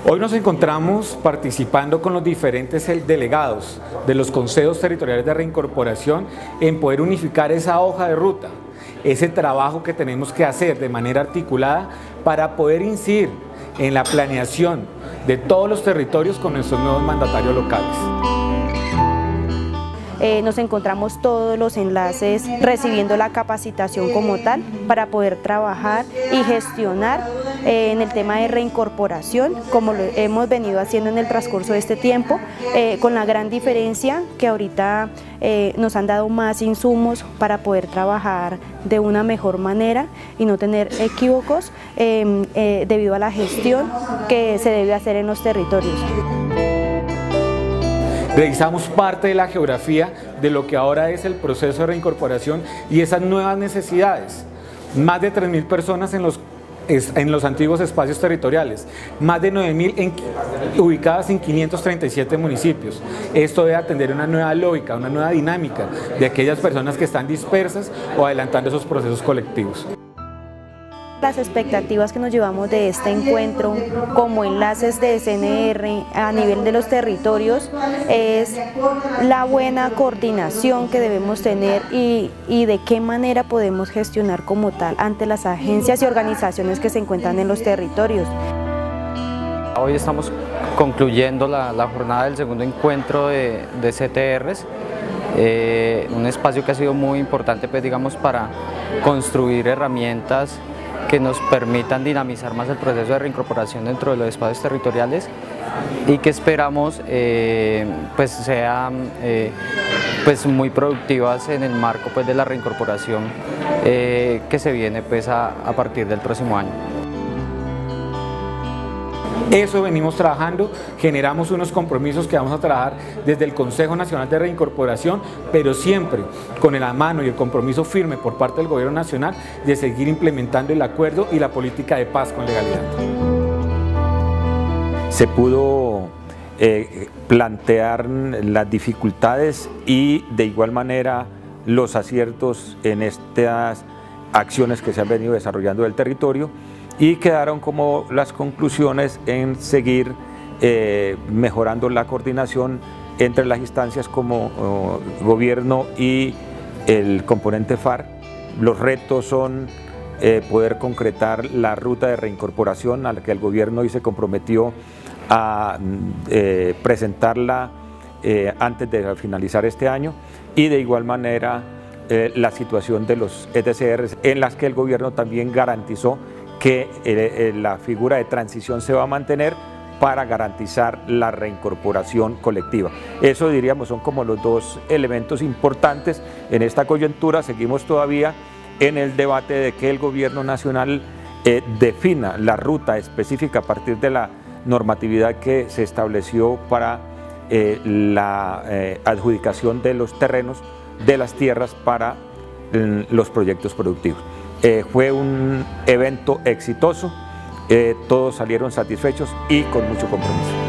Hoy nos encontramos participando con los diferentes delegados de los consejos territoriales de reincorporación en poder unificar esa hoja de ruta, ese trabajo que tenemos que hacer de manera articulada para poder incidir en la planeación de todos los territorios con nuestros nuevos mandatarios locales. Nos encontramos todos los enlaces recibiendo la capacitación como tal para poder trabajar y gestionar en el tema de reincorporación, como lo hemos venido haciendo en el transcurso de este tiempo, con la gran diferencia que ahorita nos han dado más insumos para poder trabajar de una mejor manera y no tener equívocos debido a la gestión que se debe hacer en los territorios. Revisamos parte de la geografía de lo que ahora es el proceso de reincorporación y esas nuevas necesidades. Más de 3.000 personas en los antiguos espacios territoriales, más de 9.000 ubicadas en 537 municipios. Esto debe atender una nueva lógica, una nueva dinámica de aquellas personas que están dispersas o adelantando esos procesos colectivos. Las expectativas que nos llevamos de este encuentro como enlaces de CNR a nivel de los territorios es la buena coordinación que debemos tener y de qué manera podemos gestionar como tal ante las agencias y organizaciones que se encuentran en los territorios. Hoy estamos concluyendo la jornada del segundo encuentro de CTRs, un espacio que ha sido muy importante, pues, digamos, para construir herramientas que nos permitan dinamizar más el proceso de reincorporación dentro de los espacios territoriales y que esperamos pues sean pues muy productivas en el marco, pues, de la reincorporación que se viene, pues, a partir del próximo año. Eso venimos trabajando, generamos unos compromisos que vamos a trabajar desde el Consejo Nacional de Reincorporación, pero siempre con la mano y el compromiso firme por parte del Gobierno Nacional de seguir implementando el acuerdo y la política de paz con legalidad. Se pudo plantear las dificultades y de igual manera los aciertos en estas acciones que se han venido desarrollando del territorio, y quedaron como las conclusiones en seguir mejorando la coordinación entre las instancias como gobierno y el componente FARC. Los retos son poder concretar la ruta de reincorporación a la que el gobierno hoy se comprometió a presentarla antes de finalizar este año, y de igual manera la situación de los ETCRs, en las que el gobierno también garantizó que la figura de transición se va a mantener para garantizar la reincorporación colectiva. Eso, diríamos, son como los dos elementos importantes en esta coyuntura. Seguimos todavía en el debate de que el gobierno nacional defina la ruta específica a partir de la normatividad que se estableció para la adjudicación de los terrenos, de las tierras para los proyectos productivos. Fue un evento exitoso, todos salieron satisfechos y con mucho compromiso.